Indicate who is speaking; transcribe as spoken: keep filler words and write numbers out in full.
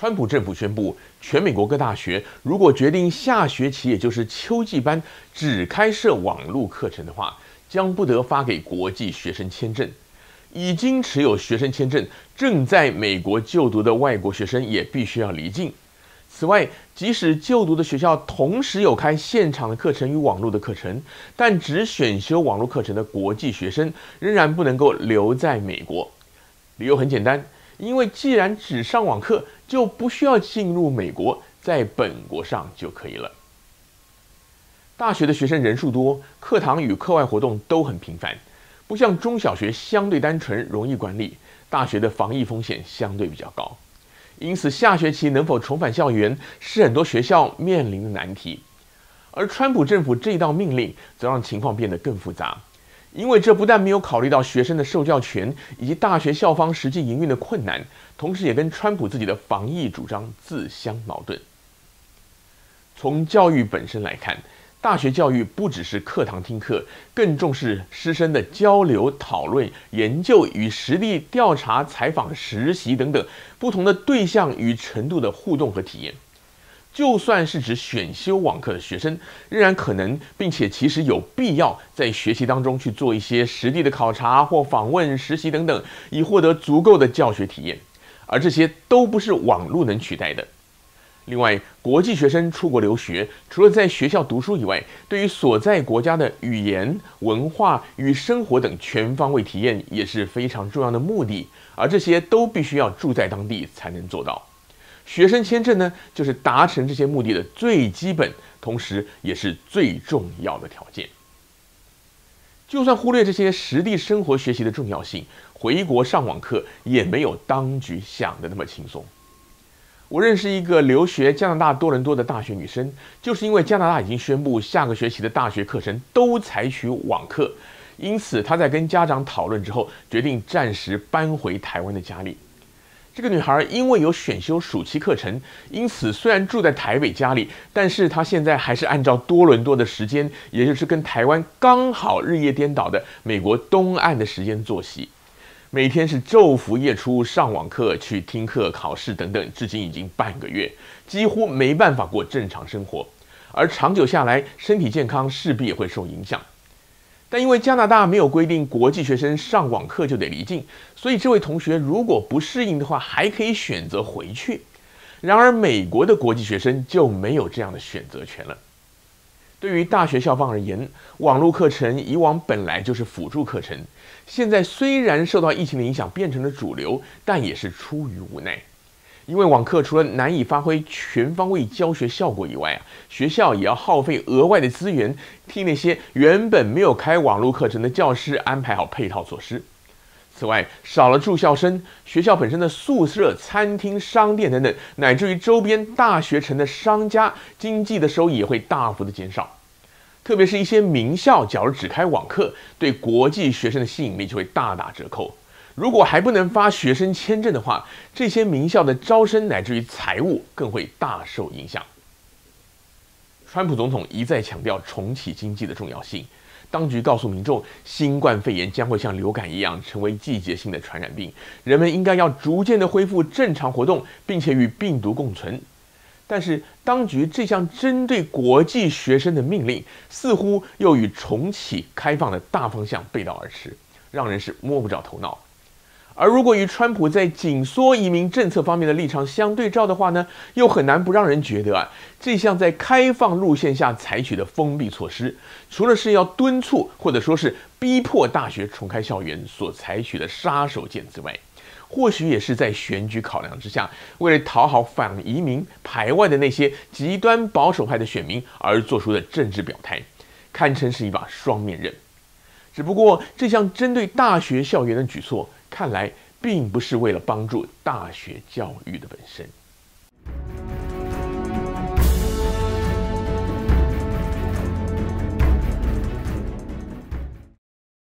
Speaker 1: 川普政府宣布，全美国各大学如果决定下学期，也就是秋季班只开设网络课程的话，将不得发给国际学生签证。已经持有学生签证、正在美国就读的外国学生也必须要离境。此外，即使就读的学校同时有开现场的课程与网络的课程，但只选修网络课程的国际学生仍然不能够留在美国。理由很简单，因为既然只上网课，就不需要进入美国，在本国上就可以了。大学的学生人数多，课堂与课外活动都很频繁，不像中小学相对单纯，容易管理，大学的防疫风险相对比较高。因此，下学期能否重返校园是很多学校面临的难题。而川普政府这一道命令，则让情况变得更复杂，因为这不但没有考虑到学生的受教权以及大学校方实际营运的困难，同时也跟川普自己的防疫主张自相矛盾。从教育本身来看，大学教育不只是课堂听课，更重视师生的交流、讨论、研究与实地调查、采访、实习等等不同的对象与程度的互动和体验。就算是指选修网课的学生，仍然可能并且其实有必要在学习当中去做一些实地的考察或访问、实习等等，以获得足够的教学体验。而这些都不是网络能取代的。另外，国际学生出国留学，除了在学校读书以外，对于所在国家的语言、文化与生活等全方位体验也是非常重要的目的，而这些都必须要住在当地才能做到。学生签证呢，就是达成这些目的的最基本，同时也是最重要的条件。就算忽略这些实地生活学习的重要性，回国上网课也没有当局想的那么轻松。我认识一个留学加拿大多伦多的大学女生，就是因为加拿大已经宣布下个学期的大学课程都采取网课，因此她在跟家长讨论之后，决定暂时搬回台湾的家里。这个女孩因为有选修暑期课程，因此虽然住在台北家里，但是她现在还是按照多伦多的时间，也就是跟台湾刚好日夜颠倒的美国东岸的时间作息。每天是昼伏夜出，上网课、去听课、考试等等，至今已经半个月，几乎没办法过正常生活。而长久下来，身体健康势必也会受影响。但因为加拿大没有规定国际学生上网课就得离境，所以这位同学如果不适应的话，还可以选择回去。然而，美国的国际学生就没有这样的选择权了。对于大学校方而言，网络课程以往本来就是辅助课程，现在虽然受到疫情的影响变成了主流，但也是出于无奈。因为网课除了难以发挥全方位教学效果以外啊，学校也要耗费额外的资源，替那些原本没有开网络课程的教师安排好配套措施。此外，少了住校生，学校本身的宿舍、餐厅、商店等等，乃至于周边大学城的商家，经济的收益也会大幅的减少。特别是一些名校，假如只开网课，对国际学生的吸引力就会大打折扣。如果还不能发学生签证的话，这些名校的招生乃至于财务更会大受影响。川普总统一再强调重启经济的重要性。当局告诉民众，新冠肺炎将会像流感一样成为季节性的传染病，人们应该要逐渐的恢复正常活动，并且与病毒共存。但是，当局这项针对国际学生的命令，似乎又与重启开放的大方向背道而驰，让人是摸不着头脑。而如果与川普在紧缩移民政策方面的立场相对照的话呢，又很难不让人觉得啊，这项在开放路线下采取的封闭措施，除了是要敦促或者说是逼迫大学重开校园所采取的杀手锏之外，或许也是在选举考量之下，为了讨好反移民排外的那些极端保守派的选民而做出的政治表态，堪称是一把双面刃。只不过，这项针对大学校园的举措，看来并不是为了帮助大学教育的本身。